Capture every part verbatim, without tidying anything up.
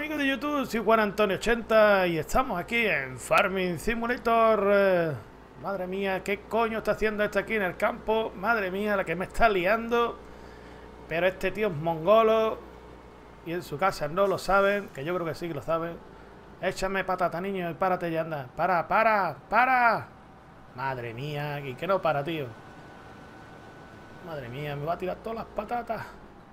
amigos de YouTube, soy Juan Antonio ochenta y estamos aquí en Farming Simulator. eh, Madre mía, ¿qué coño está haciendo este aquí en el campo? Madre mía, la que me está liando. Pero este tío es mongolo y en su casa no lo saben, que yo creo que sí que lo saben. Échame patata, niño, y párate ya, anda. Para, para, para. Madre mía, y que no para, tío. Madre mía, me va a tirar todas las patatas.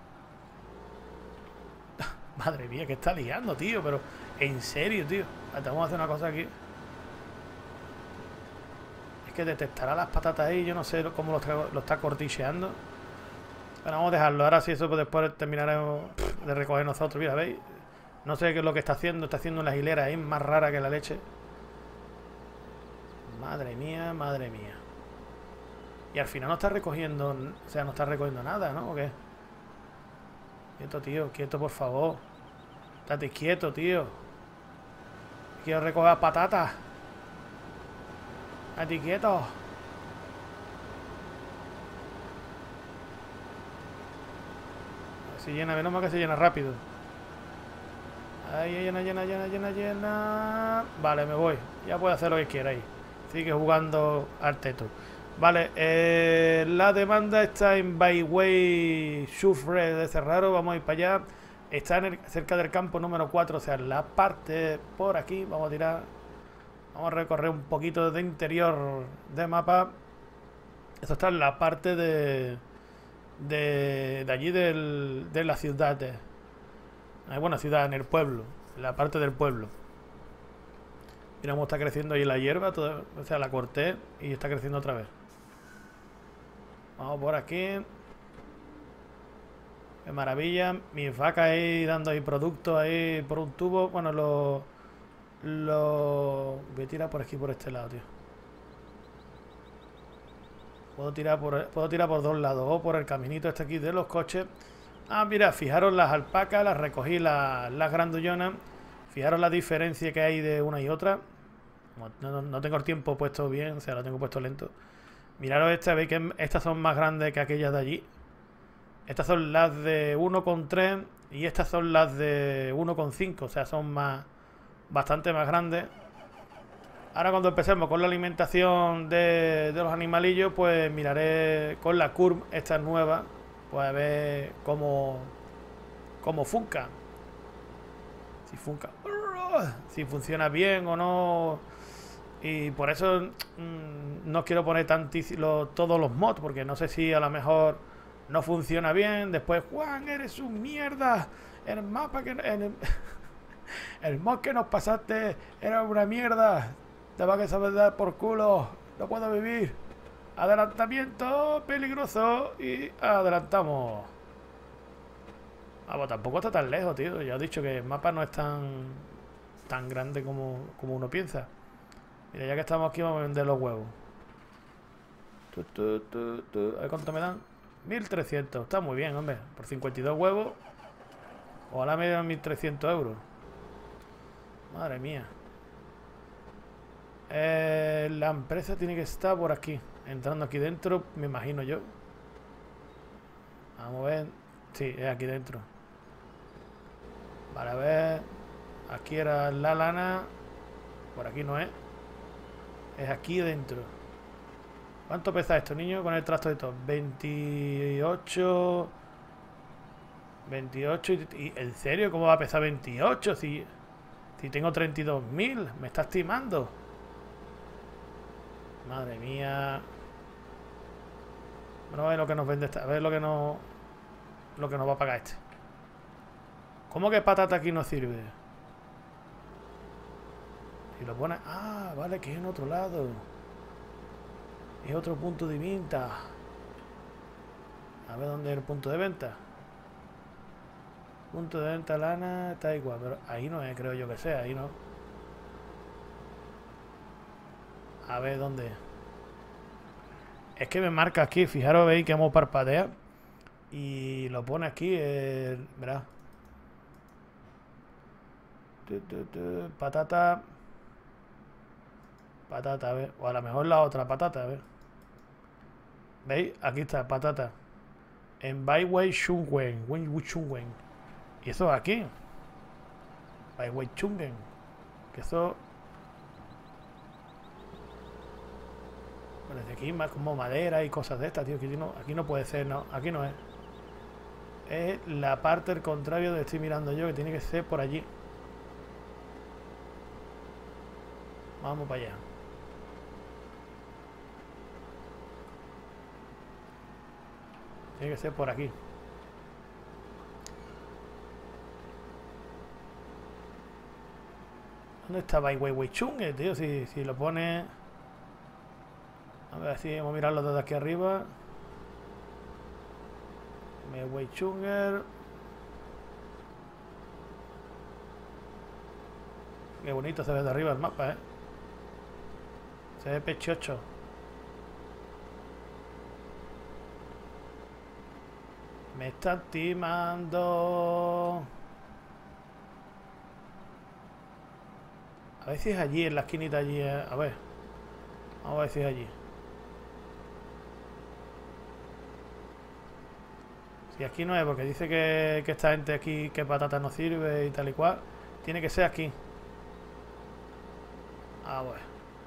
Madre mía, que está liando, tío. Pero, en serio, tío. Vamos a hacer una cosa aquí. Es que detectará las patatas ahí. Yo no sé cómo lo, lo está corticheando. Bueno, vamos a dejarlo. Ahora sí, eso pues después terminaremos de recoger nosotros. Mira, ¿veis? No sé qué es lo que está haciendo. Está haciendo unas hileras ahí más raras que la leche. Madre mía, madre mía. Y al final no está recogiendo. O sea, no está recogiendo nada, ¿no? ¿O qué? Quieto, tío. Quieto, por favor. Estate quieto, tío. Quiero recoger patatas. Estate quieto. A ver si llena, menos mal que se llena rápido. Ahí, llena, llena, llena, llena, llena. Vale, me voy. Ya puedo hacer lo que quiera ahí. Sigue jugando al teto. Vale, eh, la demanda está en Byway Shufre de Cerraro. Vamos a ir para allá. Está en el, cerca del campo número cuatro, o sea, en la parte por aquí. Vamos a tirar. Vamos a recorrer un poquito de interior de mapa. Esto está en la parte de de, de allí del, de la ciudad. De, bueno, ciudad, en el pueblo. En la parte del pueblo. Mira cómo está creciendo ahí la hierba. Todo, o sea, la corté y está creciendo otra vez. Vamos por aquí. Qué maravilla. Mis vacas ahí dando ahí productos ahí por un tubo. Bueno, lo, lo... voy a tirar por aquí, por este lado, tío. Puedo tirar por, puedo tirar por dos lados. O por el caminito este aquí de los coches. Ah, mira, fijaros las alpacas. Las recogí, las, las grandullonas. Fijaros la diferencia que hay de una y otra. No, no, no tengo el tiempo puesto bien. O sea, lo tengo puesto lento. Miraros esta, veis que estas son más grandes que aquellas de allí. Estas son las de uno coma tres y estas son las de uno coma cinco, o sea, son más bastante más grandes. Ahora cuando empecemos con la alimentación de, de los animalillos, pues miraré con la curva esta nueva, pues a ver cómo cómo funca. Si funca, si funciona bien o no. Y por eso mmm, no quiero poner tantísimo todos los mods, porque no sé si a lo mejor no funciona bien. Después, Juan, eres un mierda. El mapa que... El, el mod que nos pasaste era una mierda. Te va a saber dar por culo. No puedo vivir. Adelantamiento peligroso. Y adelantamos. Ah, pues tampoco está tan lejos, tío. Ya he dicho que el mapa no es tan tan grande como, como uno piensa. Mira, ya que estamos aquí vamos a vender los huevos. Tu, tu, tu, tu. A ver cuánto me dan. mil trescientos, está muy bien, hombre. Por cincuenta y dos huevos. Ojalá me dieran mil trescientos euros. Madre mía. eh, La empresa tiene que estar por aquí. Entrando aquí dentro, me imagino yo. Vamos a ver. Sí, es aquí dentro. Vale, a ver. Aquí era la lana. Por aquí no es. Es aquí dentro. ¿Cuánto pesa esto, niño? Con el tractor de todo. veintiocho. veintiocho. Y, y, ¿en serio? ¿Cómo va a pesar veintiocho? Si, si tengo treinta y dos mil. Me está estimando. Madre mía. Bueno, a ver lo que nos vende esta. A ver lo que nos. Lo que nos va a pagar este. ¿Cómo que patata aquí no sirve? Si lo pone. Ah, vale, que es en otro lado. Es otro punto de venta. A ver dónde es el punto de venta. Punto de venta lana. Está igual, pero ahí no es, creo yo que sea. Ahí no. A ver dónde es. Es que me marca aquí. Fijaros, veis que hemos parpadeado. Y lo pone aquí. Eh, verá. Tu, tu, tu, patata. Patata, a ver. O a lo mejor la otra patata, a ver. ¿Veis? Aquí está, patata. En Byway Shungwen. Y eso aquí. Waichungen. Que eso... Bueno, desde aquí más como madera y cosas de estas, tío. Aquí no, aquí no puede ser, no. Aquí no es. Es la parte al contrario de estoy mirando yo, que tiene que ser por allí. Vamos para allá. Tiene que ser por aquí. ¿Dónde está Waichungen, tío? Si, si lo pone... A ver si vamos a mirarlo desde aquí arriba. Waichungen. Qué bonito se ve de arriba el mapa, ¿eh? Se ve pechocho. Me están timando. A ver si es allí, en la esquinita allí. Eh. A ver. Vamos a ver si es allí. Si aquí no es, porque dice que, que esta gente aquí, que patata no sirve y tal y cual. Tiene que ser aquí. Ah, bueno.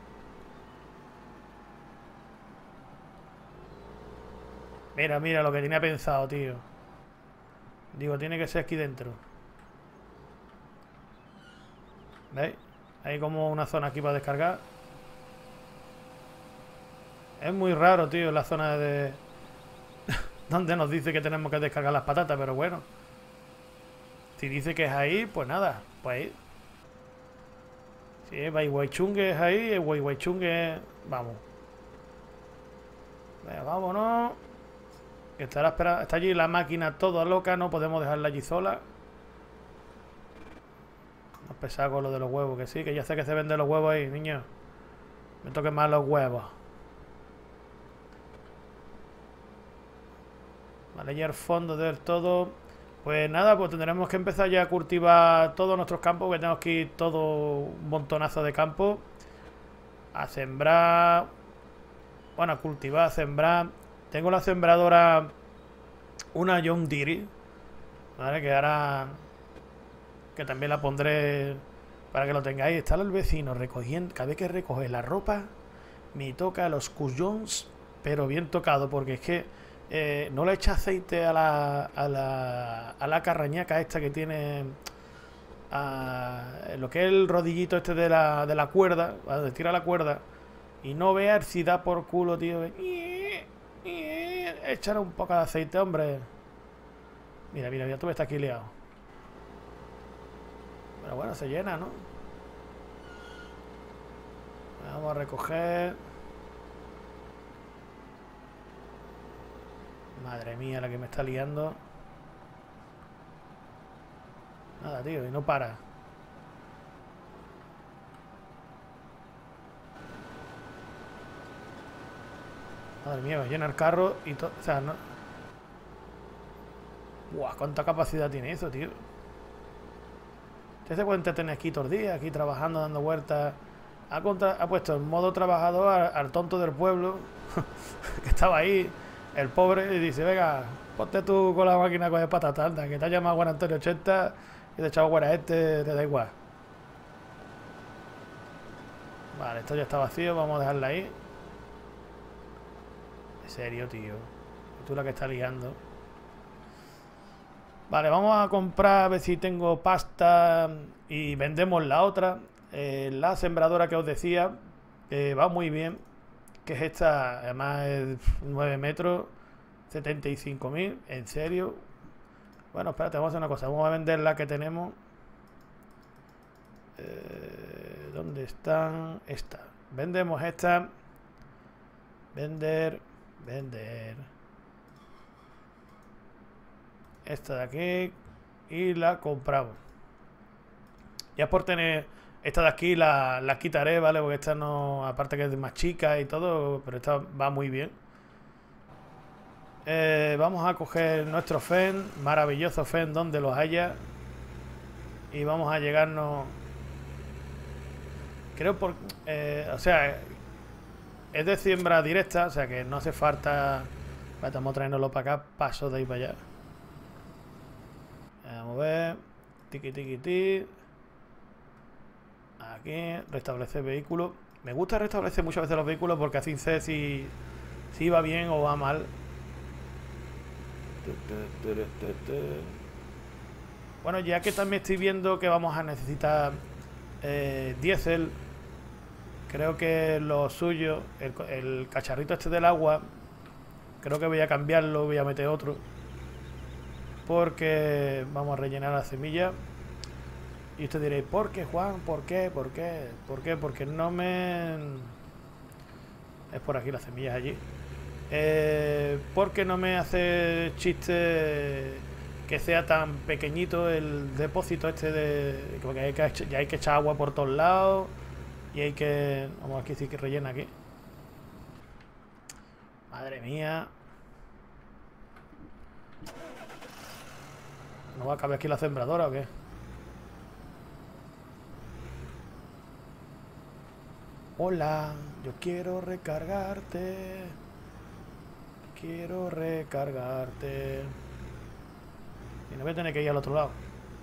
Mira, mira lo que tenía pensado, tío. Digo, tiene que ser aquí dentro. ¿Veis? Hay como una zona aquí para descargar. Es muy raro, tío, la zona de... donde nos dice que tenemos que descargar las patatas, pero bueno. Si dice que es ahí, pues nada, pues ahí. Si es Waichungen es ahí, es Waichungen, vamos. Venga, vámonos. Que estará esperando. Está allí la máquina toda loca, no podemos dejarla allí sola. Más pesado con lo de los huevos, que sí, que ya sé que se venden los huevos ahí, niño. Me toquen más los huevos. Vale, ya el fondo del todo. Pues nada, pues tendremos que empezar ya a cultivar todos nuestros campos, que tenemos que ir todo un montonazo de campo. A sembrar. Bueno, a cultivar, a sembrar. Tengo la sembradora, una John Deere, ¿vale? Que ahora, que también la pondré para que lo tengáis. Está el vecino recogiendo, cada vez que recoge la ropa, me toca los cuyons, pero bien tocado, porque es que eh, no le echa aceite a la, a la, a la carrañaca esta que tiene, a, lo que es el rodillito este de la, de la cuerda, donde tira la cuerda, y no veas si da por culo, tío. Echar un poco de aceite, hombre. Mira, mira, mira, tú estás aquí liado. Pero bueno, se llena, ¿no? Vamos a recoger. Madre mía, la que me está liando. Nada, tío, y no para. Madre mía, me llena el carro y todo. O sea, no. Buah, cuánta capacidad tiene eso, tío. Usted se puede entretener aquí todos los días, aquí trabajando, dando vueltas. Ha, contra... ha puesto en modo trabajador al, al tonto del pueblo que estaba ahí, el pobre, y dice: venga, ponte tú con la máquina con el patata, anda, que te ha llamado Juan Antonio ochenta y te ha echado fuera este, te da igual. Vale, esto ya está vacío, vamos a dejarla ahí. En serio, tío. Tú la que está liando. Vale, vamos a comprar a ver si tengo pasta y vendemos la otra. Eh, la sembradora que os decía, que va muy bien. Que es esta, además es nueve metros, setenta y cinco mil. En serio. Bueno, espérate, vamos a hacer una cosa. Vamos a vender la que tenemos. Eh, ¿Dónde están? Esta. Vendemos esta. Vender. Vender. Esta de aquí. Y la compramos. Ya por tener esta de aquí la, la quitaré, ¿vale? Porque esta no, aparte que es más chica y todo, pero esta va muy bien. Eh, vamos a coger nuestro Fen, maravilloso Fen donde los haya. Y vamos a llegarnos. Creo por... Eh, o sea, es de siembra directa, o sea que no hace falta... Vamos a traernoslo para acá, paso de ahí para allá. Vamos a ver. Tiki tiki tiki. Aquí, restablecer vehículo. Me gusta restablecer muchas veces los vehículos porque así sé si, si va bien o va mal. Bueno, ya que también estoy viendo que vamos a necesitar eh, diésel, creo que lo suyo, el, el cacharrito este del agua, creo que voy a cambiarlo, voy a meter otro. Porque vamos a rellenar la semilla. Y usted diréis, ¿por qué, Juan? ¿Por qué? ¿Por qué? ¿Por qué? Porque no me... Es por aquí, las semillas allí. Eh, porque no me hace chiste que sea tan pequeñito el depósito este de... Porque hay que, ya hay que echar agua por todos lados. Y hay que... Vamos, aquí sí que rellena aquí. Madre mía. ¿No va a caber aquí la sembradora o qué? Hola, yo quiero recargarte. Quiero recargarte. Y no voy a tener que ir al otro lado.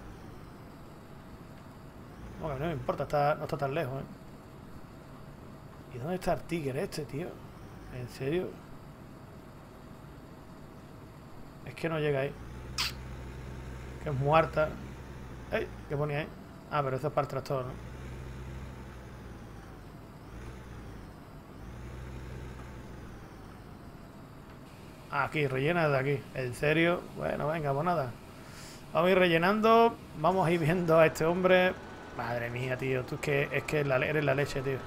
Bueno, no me importa, está, no está tan lejos, ¿eh? ¿Y dónde está el tigre este, tío? ¿En serio? Es que no llega ahí. Que es muerta. ¡Ey! ¿Qué ponía ahí? Ah, pero eso es para el tractor, ¿no? Aquí, rellena de aquí. ¿En serio? Bueno, venga, pues nada. Vamos a ir rellenando. Vamos a ir viendo a este hombre. Madre mía, tío. Tú es que, es que la, eres la leche, tío.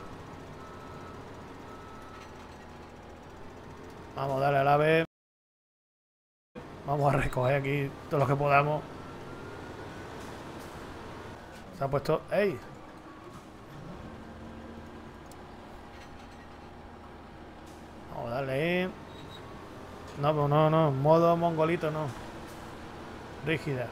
Vamos a darle a la vez. Vamos a recoger aquí todo lo que podamos. Se ha puesto... ¡Ey! Vamos a darle ahí. No, pues no, no. Modo mongolito, no. Rígida.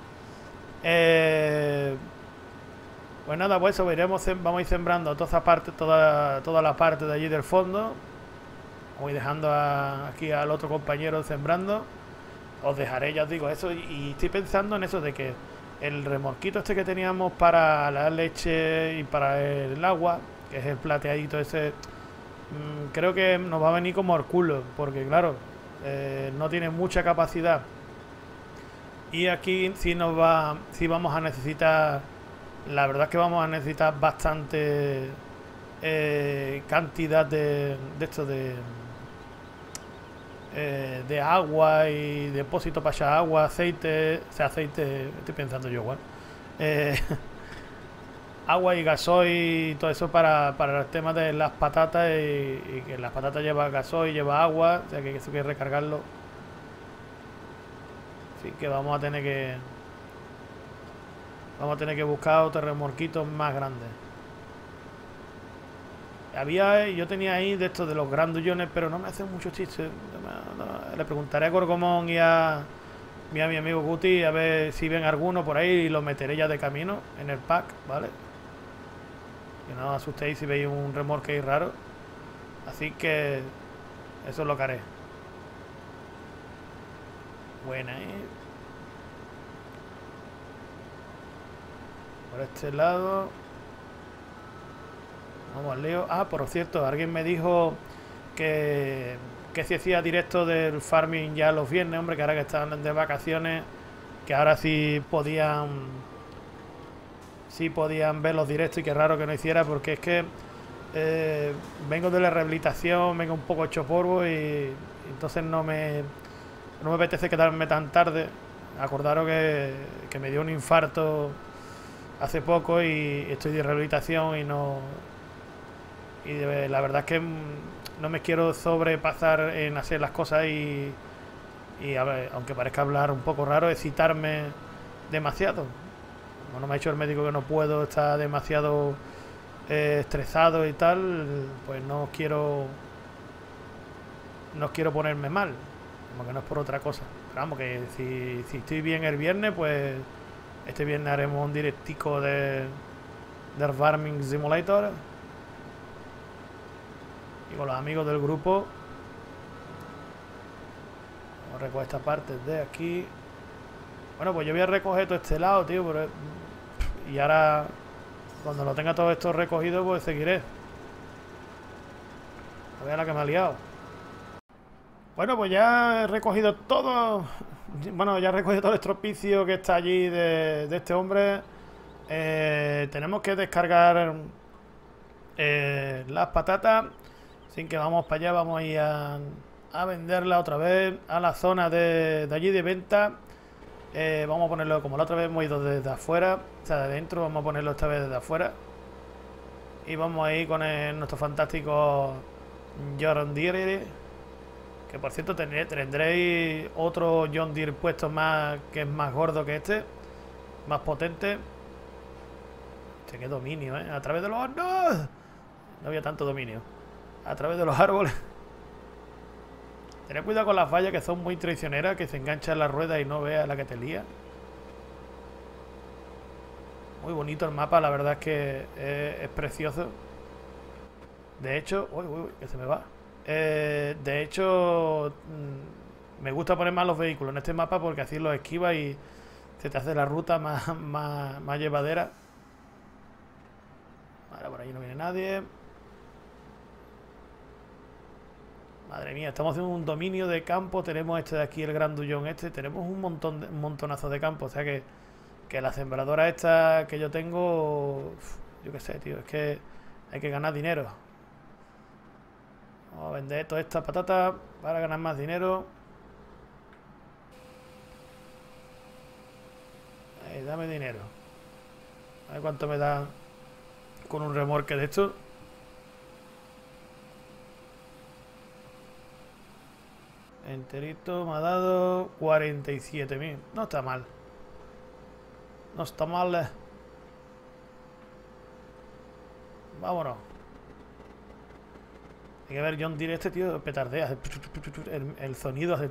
Eh... Pues nada, pues eso, iremos, vamos a ir sembrando toda esa parte, toda, toda la parte de allí del fondo. Voy dejando a, aquí al otro compañero sembrando. Os dejaré, ya os digo, eso. Y, y estoy pensando en eso de que el remolquito este que teníamos para la leche y para el agua, que es el plateadito ese, mmm, creo que nos va a venir como al culo. Porque claro, eh, no tiene mucha capacidad. Y aquí sí nos va, sí vamos a necesitar, la verdad es que vamos a necesitar bastante eh, cantidad de, de esto de... Eh, de agua y depósito para echar agua, aceite, o sea, aceite, estoy pensando yo igual, eh, agua y gasoil y todo eso para, para el tema de las patatas y, y que las patatas lleva gasoil, lleva agua, o sea que eso hay que recargarlo. Así que vamos a tener que vamos a tener que buscar otros remolquitos más grandes. Había, yo tenía ahí de estos de los grandullones, pero no me hacen mucho chiste. No, no, le preguntaré a Gorgomón y a, y a mi amigo Guti a ver si ven alguno por ahí y lo meteré ya de camino en el pack, ¿vale? Que no os asustéis si veis un remolque ahí raro. Así que eso es lo que haré. Buena, ¿eh? Por este lado. Vamos al lío. Ah, por cierto, alguien me dijo que, que si hacía directo del farming ya los viernes, hombre, que ahora que están de vacaciones, que ahora sí podían sí podían ver los directos y qué raro que no hiciera, porque es que eh, vengo de la rehabilitación, vengo un poco hecho polvo y, y entonces no me no me apetece quedarme tan tarde. Acordaros que, que me dio un infarto hace poco y estoy de rehabilitación y no... Y de, la verdad es que no me quiero sobrepasar en hacer las cosas y, y a ver, aunque parezca hablar un poco raro, excitarme demasiado. Bueno, me ha dicho el médico que no puedo estar demasiado eh, estresado y tal, pues no quiero no quiero ponerme mal, como que no es por otra cosa. Pero vamos, que si, si estoy bien el viernes, pues este viernes haremos un directico de del Farming Simulator. Y con los amigos del grupo. Vamos a recoger esta parte de aquí. Bueno, pues yo voy a recoger todo este lado, tío. Pero... Y ahora Cuando lo tenga todo esto recogido, pues seguiré. A ver la que me ha liado. Bueno, pues ya he recogido todo. Bueno, ya he recogido todo el estropicio que está allí de, de este hombre. Eh, tenemos que descargar eh, las patatas. Sin que vamos para allá, vamos a ir a, a venderla otra vez a la zona de, de allí de venta. Eh, vamos a ponerlo como la otra vez hemos ido desde afuera, o sea, de adentro. Vamos a ponerlo esta vez desde afuera. Y vamos a ir con el, nuestro fantástico John Deere. Que por cierto tendréis otro John Deere puesto más, que es más gordo que este, más potente. Este, qué dominio, ¿eh? A través de los... ¡No! No había tanto dominio. A través de los árboles. Tened cuidado con las vallas, que son muy traicioneras, que se enganchan en la rueda y no veas la que te lía. Muy bonito el mapa, la verdad es que es, es precioso. De hecho... Uy, uy, uy, que se me va. Eh, de hecho, mmm, me gusta poner más los vehículos en este mapa porque así los esquivas y se te hace la ruta más, más, más llevadera. Vale, por ahí no viene nadie. Madre mía, estamos haciendo un dominio de campo. Tenemos este de aquí, el grandullón este. Tenemos un montón de, un montonazo de campo. O sea que, que la sembradora esta que yo tengo... Uf, yo qué sé, tío. Es que hay que ganar dinero. Vamos a vender todas estas patatas para ganar más dinero. Ahí, dame dinero. A ver cuánto me da con un remolque de esto. Enterito me ha dado cuarenta y siete mil. No está mal. No está mal. Vámonos. Hay que ver John Deere, este tío petardea. El, el sonido hace...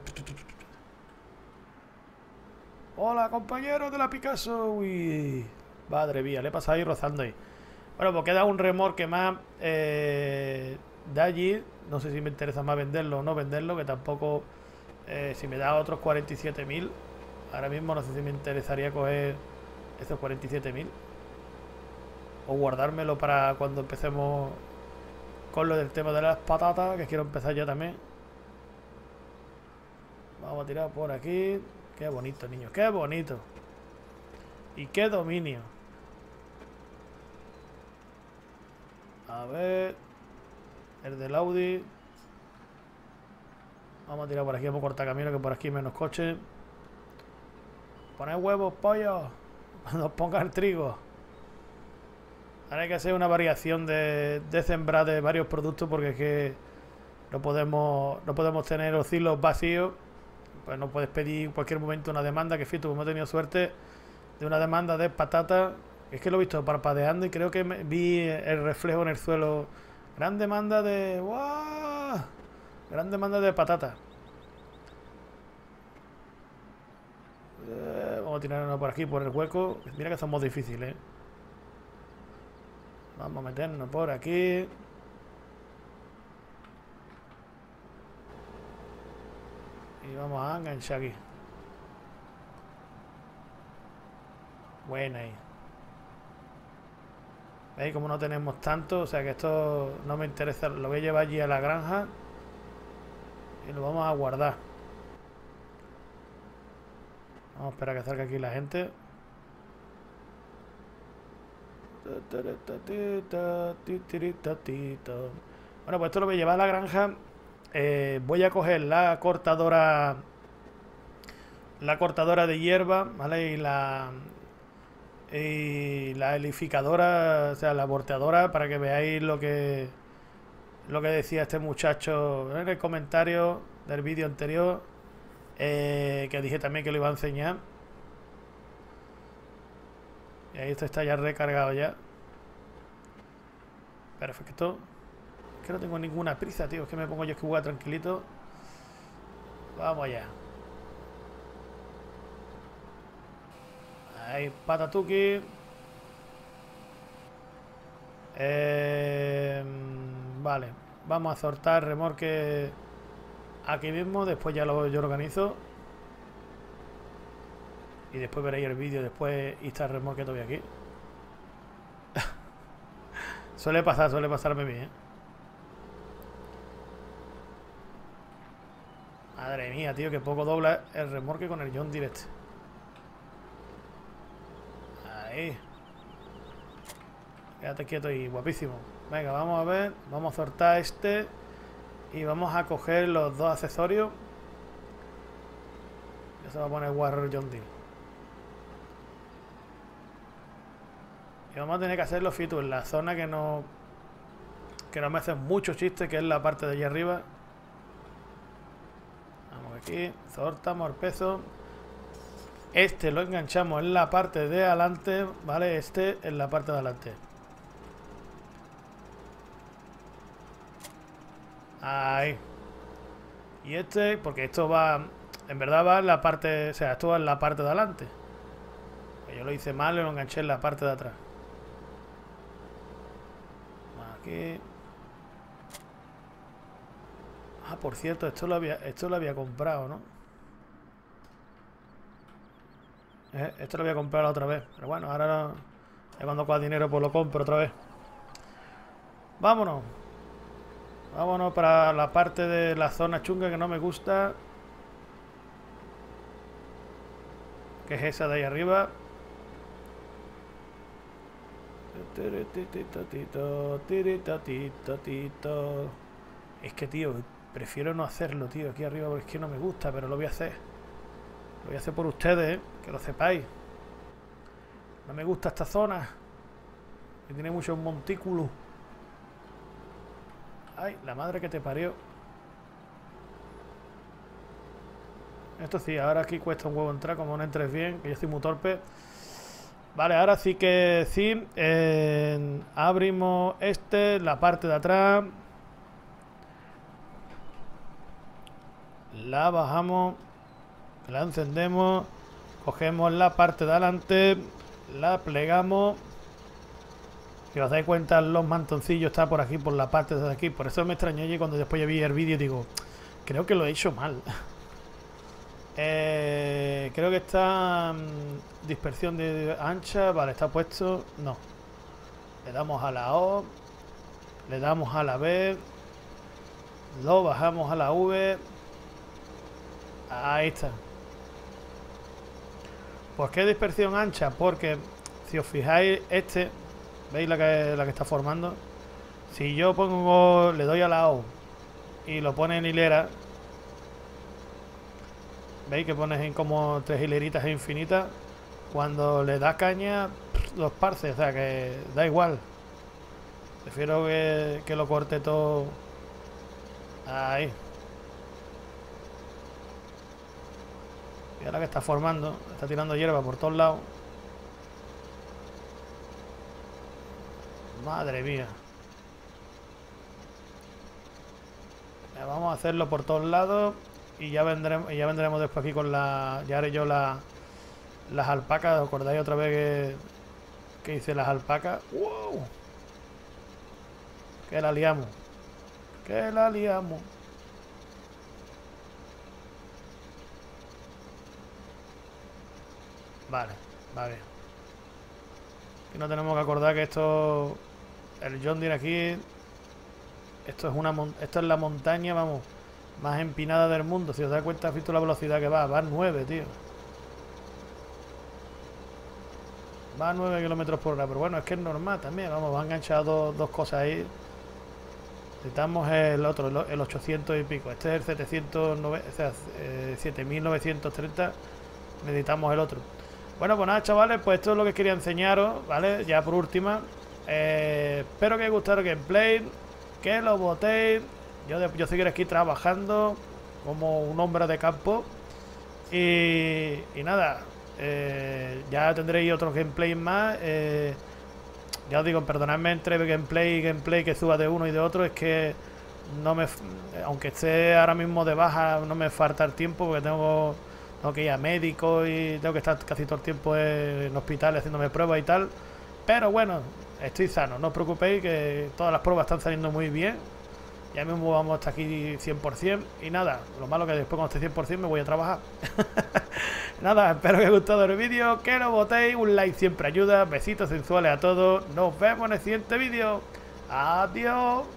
Hola, compañero de la Picasso. Uy. Madre mía, le he pasado ahí rozando ahí. Bueno, pues queda un remolque más eh, de allí. No sé si me interesa más venderlo o no venderlo, que tampoco... Eh, si me da otros cuarenta y siete mil, ahora mismo no sé si me interesaría coger esos cuarenta y siete mil o guardármelo para cuando empecemos con lo del tema de las patatas, que quiero empezar ya también. Vamos a tirar por aquí. Qué bonito, niños, qué bonito. Y qué dominio. A ver, el del Audi. Vamos a tirar por aquí, vamos a cortar camino, que por aquí hay menos coches. Poner huevos, pollo. Cuando ponga el trigo. Ahora hay que hacer una variación de, de sembrar de varios productos, porque es que no podemos, no podemos tener los silos vacíos. Pues no puedes pedir en cualquier momento una demanda, que fíjate, hemos tenido suerte de una demanda de patata. Es que lo he visto parpadeando y creo que me, vi el reflejo en el suelo. Gran demanda de... ¡Wow! Gran demanda de patata. Eh, vamos a tirar uno por aquí, por el hueco. Mira que somos difíciles, ¿eh? Vamos a meternos por aquí. Y vamos a enganchar aquí. Buena ahí. ¿Veis? Como no tenemos tanto, o sea que esto no me interesa. Lo voy a llevar allí a la granja y lo vamos a guardar. Vamos a esperar a que salga aquí la gente. Bueno, pues esto lo voy a llevar a la granja. Eh, voy a coger la cortadora, la cortadora de hierba, ¿vale? Y la y la helificadora, o sea, la volteadora, para que veáis lo que lo que decía este muchacho en el comentario del vídeo anterior, eh, que dije también que lo iba a enseñar. Y ahí esto está ya recargado ya. Perfecto. Es que no tengo ninguna prisa, tío. Es que me pongo yo que jugar tranquilito. Vamos allá. Ahí, patatuki. Eh, vale. Vamos a soltar el remolque aquí mismo. Después ya lo yo organizo. Y después veréis el vídeo. Después y está el remolque todavía aquí. Suele pasar, suele pasarme bien, ¿eh? Madre mía, tío, que poco dobla el remolque con el John Deere este. Ahí. Quédate quieto y guapísimo. Venga, vamos a ver. Vamos a soltar este. Y vamos a coger los dos accesorios. Ya se va a poner Warrior John Deere. Y vamos a tener que hacerlo fitu en la zona que no... Que no me hacen mucho chiste, que es la parte de allí arriba. Vamos aquí. Soltamos el peso. Este lo enganchamos en la parte de adelante, ¿vale? Este en la parte de adelante. Ahí. Y este, porque esto va... En verdad va en la parte... O sea, esto va en la parte de adelante. Yo lo hice mal y lo enganché en la parte de atrás. Aquí. Ah, por cierto, esto lo había, esto lo había comprado, ¿no? Eh, esto lo había comprado otra vez. Pero bueno, ahora no, cuando coja dinero pues lo compro otra vez. Vámonos. Vámonos para la parte de la zona chunga que no me gusta. Que es esa de ahí arriba. Es que, tío, prefiero no hacerlo, tío, aquí arriba, porque es que no me gusta, pero lo voy a hacer. Lo voy a hacer por ustedes, ¿eh? Que lo sepáis. No me gusta esta zona, que tiene muchos montículos. Ay, la madre que te parió. Esto sí, ahora aquí cuesta un huevo entrar, como no entres bien, que yo estoy muy torpe. Vale, ahora sí que sí. Eh, abrimos este, la parte de atrás. La bajamos. La encendemos. Cogemos la parte de adelante. La plegamos. Si os dais cuenta, los mantoncillos están por aquí, por la parte de aquí. Por eso me extrañó y cuando después ya vi el vídeo digo, creo que lo he hecho mal. Eh, creo que está um, dispersión de ancha. Vale, está puesto. No. Le damos a la O. Le damos a la B. Lo bajamos a la V. Ahí está. ¿Por qué dispersión ancha? Porque si os fijáis, este, ¿veis la que, la que está formando? Si yo pongo, le doy a la O y lo pone en hilera, ¿veis que pones en como tres hileritas infinitas? Cuando le da caña, los parce, o sea que da igual. Prefiero que, que lo corte todo. Ahí. Y ahora que está formando, está tirando hierba por todos lados. Madre mía. Ya vamos a hacerlo por todos lados. Y ya vendremos, y ya vendremos después aquí con la... Ya haré yo la, las alpacas. ¿Os acordáis otra vez que, que hice las alpacas? ¡Wow! Que la liamos. Que la liamos. Vale, vale. Y no tenemos que acordar que esto... El John Deere aquí... Esto es una esto es la montaña, vamos, más empinada del mundo. Si os dais cuenta, has visto la velocidad que va. Va a nueve, tío. Va a nueve kilómetros por hora. Pero bueno, es que es normal también. Vamos, va enganchado dos, dos cosas ahí. Necesitamos el otro, el ochocientos y pico. Este es el setecientos noventa, o sea, eh, siete mil novecientos treinta. Necesitamos el otro. Bueno, pues nada, chavales, pues esto es lo que quería enseñaros, ¿vale? Ya por última. Eh, espero que os gustara el gameplay. Que lo votéis. Yo, de, yo seguiré aquí trabajando como un hombre de campo. Y, y nada, eh, ya tendréis otros gameplays más. Eh, ya os digo, perdonadme entre gameplay y gameplay que suba de uno y de otro. Es que no me, aunque esté ahora mismo de baja, no me falta el tiempo porque tengo, tengo que ir a médico y tengo que estar casi todo el tiempo en hospitales haciéndome pruebas y tal. Pero bueno, estoy sano, no os preocupéis que todas las pruebas están saliendo muy bien. Ya mismo vamos hasta aquí cien por cien. Y nada, lo malo que después cuando esté cien por cien me voy a trabajar. Nada, espero que os haya gustado el vídeo, que lo votéis, un like siempre ayuda. Besitos sensuales a todos, nos vemos en el siguiente vídeo. Adiós.